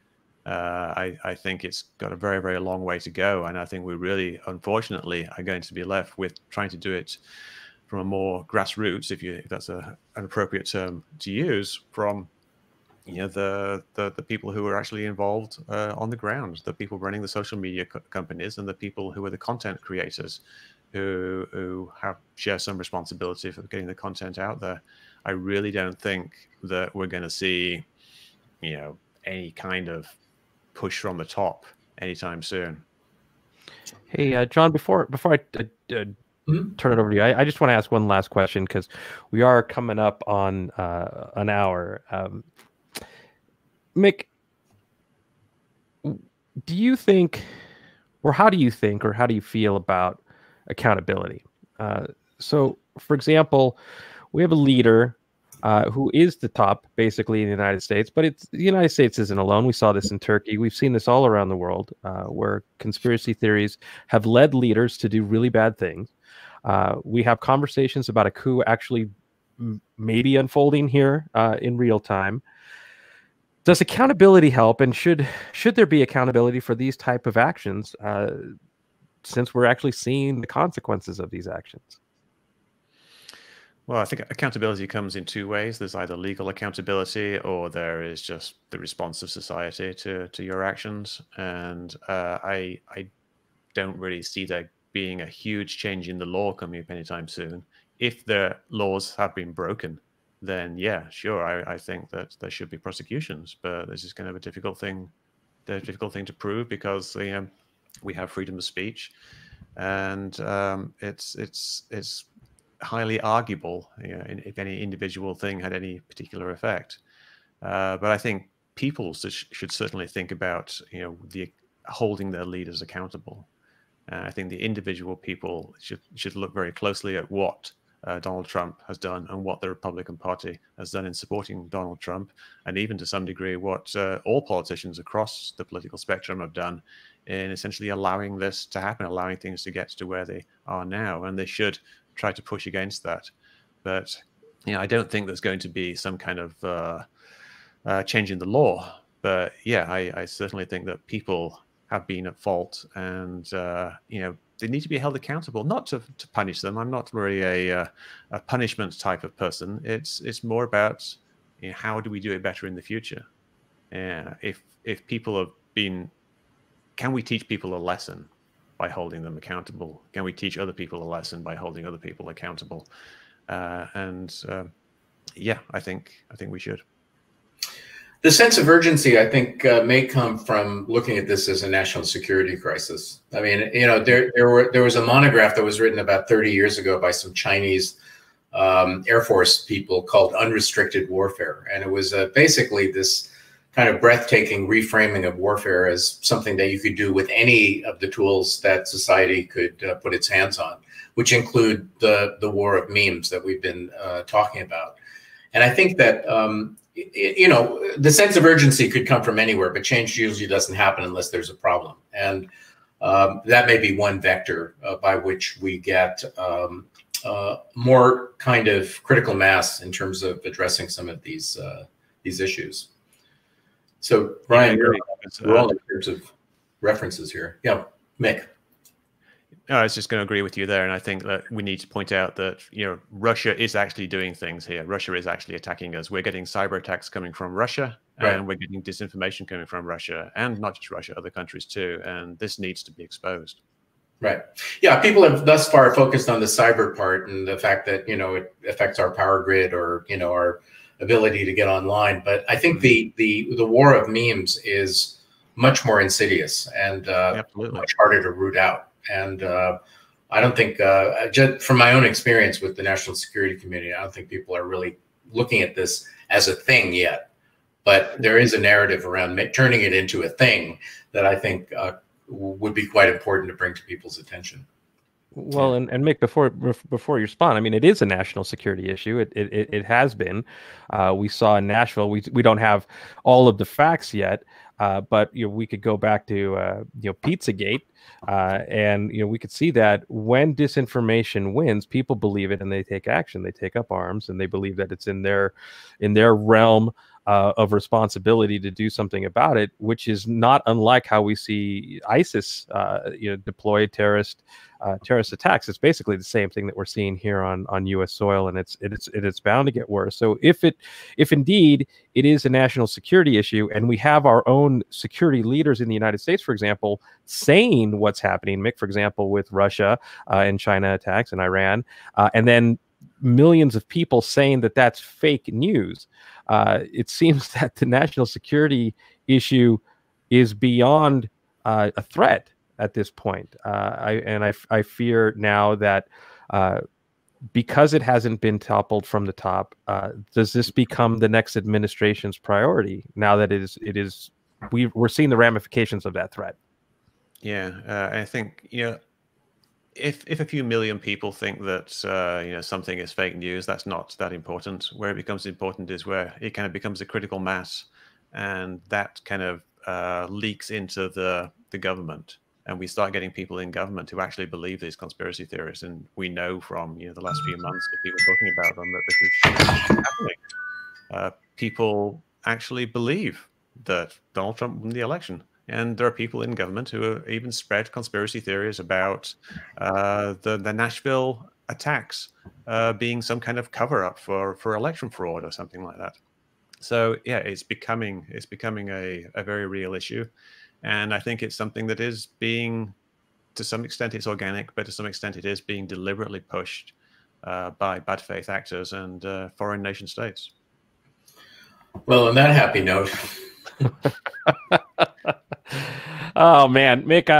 I think it's got a very, very long way to go. And I think we really, unfortunately, are going to be left with trying to do it from a more grassroots, if that's an appropriate term to use, from the people who are actually involved on the ground, the people running the social media companies, and the people who are the content creators who share some responsibility for getting the content out there. I really don't think that we're going to see, any kind of push from the top anytime soon. Hey, John, before I turn it over to you, I just want to ask one last question, because we are coming up on an hour. Mick, do you think, or how do you think, or how do you feel about accountability? So, for example, we have a leader who is the top, basically, in the United States, but the United States isn't alone. We saw this in Turkey. We've seen this all around the world, where conspiracy theories have led leaders to do really bad things. We have conversations about a coup actually maybe unfolding here in real time. Does accountability help, and should there be accountability for these type of actions, since we're actually seeing the consequences of these actions? Well, I think accountability comes in two ways. There's either legal accountability, or there is just the response of society to your actions. And I don't really see there being a huge change in the law coming up anytime soon. If the laws have been broken, then yeah, sure, I think that there should be prosecutions, but this is kind of a difficult thing to prove, because we have freedom of speech, and it's highly arguable, if any individual thing had any particular effect. But I think people should certainly think about the holding their leaders accountable. I think the individual people should look very closely at what Donald Trump has done, and what the Republican Party has done in supporting Donald Trump, and even to some degree what all politicians across the political spectrum have done in essentially allowing this to happen, allowing things to get to where they are now. And they should try to push against that. But I don't think there's going to be some kind of change in the law. But yeah, I certainly think that people have been at fault, and they need to be held accountable, not to punish them. I'm not really a punishment type of person. It's more about how do we do it better in the future. If people have been, can we teach people a lesson by holding them accountable? Can we teach other people a lesson by holding other people accountable? Yeah, I think we should. The sense of urgency, I think, may come from looking at this as a national security crisis. I mean, there was a monograph that was written about 30 years ago by some Chinese Air Force people called Unrestricted Warfare. And it was basically this kind of breathtaking reframing of warfare as something that you could do with any of the tools that society could put its hands on, which include the war of memes that we've been talking about. And I think that the sense of urgency could come from anywhere, but change usually doesn't happen unless there's a problem. And that may be one vector by which we get more kind of critical mass in terms of addressing some of these issues. So, Ryan, we're all in terms of references here. Yeah, Mick. I was just going to agree with you there, and I think that we need to point out that Russia is actually doing things here. Russia is actually attacking us. We're getting cyber attacks coming from Russia, right, and we're getting disinformation coming from Russia, and not just Russia, other countries too. And this needs to be exposed. Right. Yeah. People have thus far focused on the cyber part and the fact that it affects our power grid or our ability to get online. But I think the war of memes is much more insidious and much harder to root out. And I don't think, just from my own experience with the national security community, I don't think people are really looking at this as a thing yet. But there is a narrative around turning it into a thing that I think would be quite important to bring to people's attention. Well, and Mick, before you respond, I mean, it is a national security issue. It has been. We saw in Nashville. We don't have all of the facts yet, but we could go back to Pizzagate, and we could see that when disinformation wins, people believe it and they take action. They take up arms and they believe that it's in their realm of responsibility to do something about it, which is not unlike how we see ISIS deploy terrorist attacks. It's basically the same thing that we're seeing here on U.S. soil, and it's bound to get worse. So if indeed it is a national security issue, and we have our own security leaders in the United States, for example, saying what's happening, Mick, for example, with Russia and China attacks and Iran, and then millions of people saying that that's fake news, it seems that the national security issue is beyond a threat at this point. I fear now that because it hasn't been toppled from the top, does this become the next administration's priority now that we're seeing the ramifications of that threat? Yeah, I think, if a few million people think that something is fake news, that's not that important. Where it becomes important is where it kind of becomes a critical mass, and that kind of leaks into the government, and we start getting people in government who actually believe these conspiracy theories. And we know from the last few months of people talking about them that this is happening. People actually believe that Donald Trump won the election. And there are people in government who even spread conspiracy theories about the Nashville attacks being some kind of cover-up for election fraud or something like that. So yeah, it's becoming a very real issue, and I think it's something that is being, to some extent, it's organic, but to some extent, it is being deliberately pushed by bad faith actors and foreign nation states. Well, on that happy note. Oh man, Mick,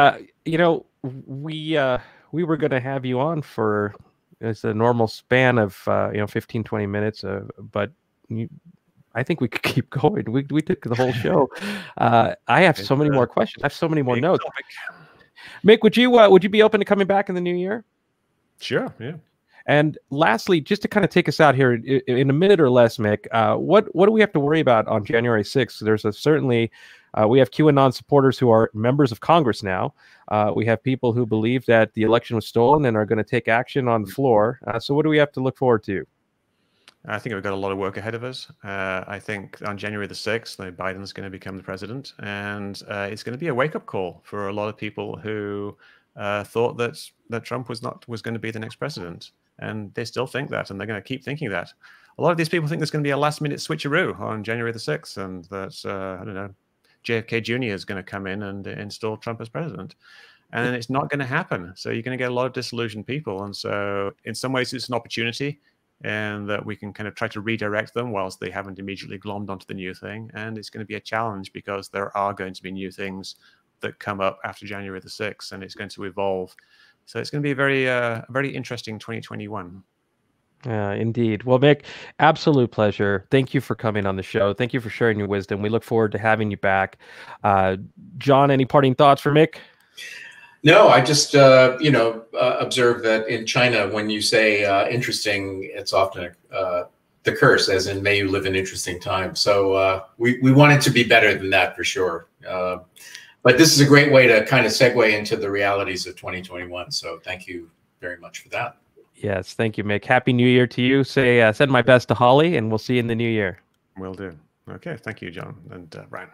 we were going to have you on for it's a normal span of 15, 20 minutes, but I think we could keep going. We took the whole show. I have so many more questions. I have so many more notes. Topic. Mick, would you be open to coming back in the new year? Sure. Yeah. And lastly, just to kind of take us out here in a minute or less, Mick, what do we have to worry about on January 6th? There's certainly we have QAnon supporters who are members of Congress now. We have people who believe that the election was stolen and are going to take action on the floor. So what do we have to look forward to? I think we've got a lot of work ahead of us. I think on January the 6th, Biden's going to become the president, and it's going to be a wake-up call for a lot of people who thought that Trump was going to be the next president, and they still think that, and they're going to keep thinking that. A lot of these people think there's going to be a last-minute switcheroo on January the 6th, and that I don't know, JFK Jr. is going to come in and install Trump as president. And it's not going to happen. So you're going to get a lot of disillusioned people. And so in some ways, it's an opportunity, and that we can kind of try to redirect them whilst they haven't immediately glommed onto the new thing. And it's going to be a challenge because there are going to be new things that come up after January the 6th, and it's going to evolve. So it's going to be a very interesting 2021. Indeed. Well, Mick, absolute pleasure. Thank you for coming on the show. Thank you for sharing your wisdom. We look forward to having you back. John, any parting thoughts for Mick? No, I just, observe that in China, when you say interesting, it's often the curse, as in, may you live in interesting times. So we want it to be better than that for sure. But this is a great way to kind of segue into the realities of 2021. So thank you very much for that. Yes, thank you, Mick. Happy New Year to you. Send my best to Holly, and we'll see you in the new year. Will do. Okay, thank you, John and Ryan.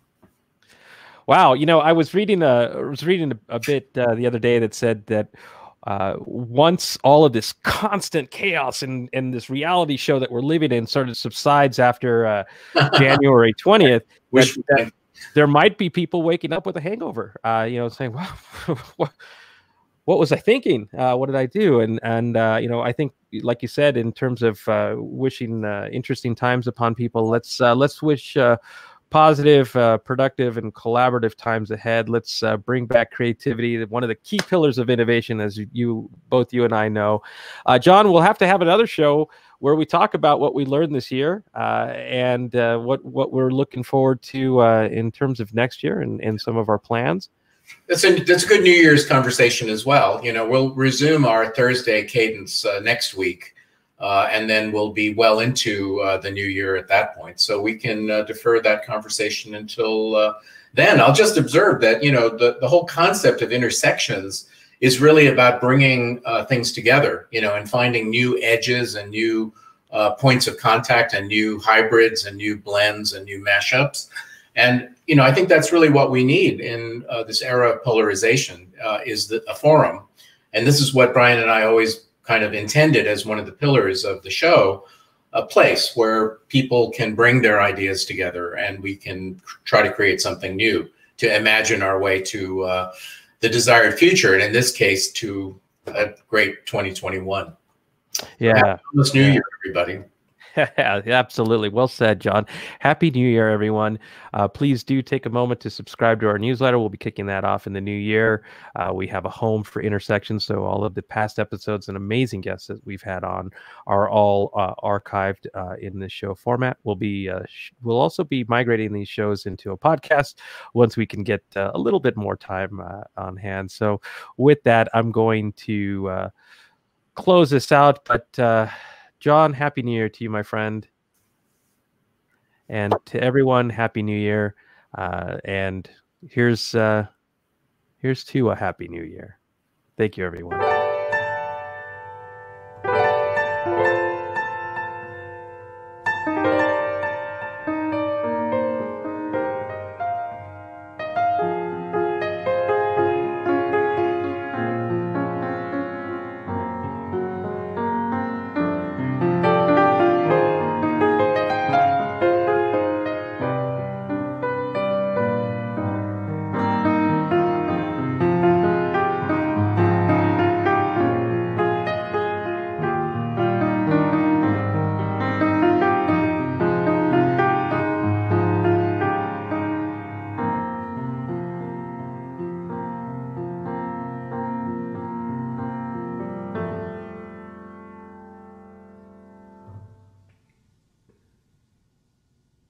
Wow, I was reading a bit the other day that said that once all of this constant chaos and this reality show that we're living in sort of subsides after January 20th, that there might be people waking up with a hangover, saying, wow, what was I thinking? What did I do? And I think, like you said, in terms of wishing interesting times upon people, let's wish positive, productive, and collaborative times ahead. Let's bring back creativity, one of the key pillars of innovation, as both you and I know. John, we'll have to have another show where we talk about what we learned this year and what we're looking forward to in terms of next year and some of our plans. That's a good New Year's conversation as well. We'll resume our Thursday cadence next week, and then we'll be well into the new year at that point. So we can defer that conversation until then. I'll just observe that, the whole concept of intersections is really about bringing things together, and finding new edges and new points of contact and new hybrids and new blends and new mashups. And, I think that's really what we need in this era of polarization, is a forum. And this is what Brian and I always kind of intended as one of the pillars of the show, a place where people can bring their ideas together and we can try to create something new, to imagine our way to the desired future. And in this case, to a great 2021. Yeah. Happy New Year, everybody. Absolutely. Well said, John. Happy New Year, everyone. Please do take a moment to subscribe to our newsletter. We'll be kicking that off in the new year. We have a home for Intersections, so all of the past episodes and amazing guests that we've had on are all archived in this show format. We'll also be migrating these shows into a podcast once we can get a little bit more time on hand. So with that, I'm going to close this out, but John, Happy New Year to you, my friend. And to everyone, Happy New Year. And here's to a Happy New Year. Thank you, everyone.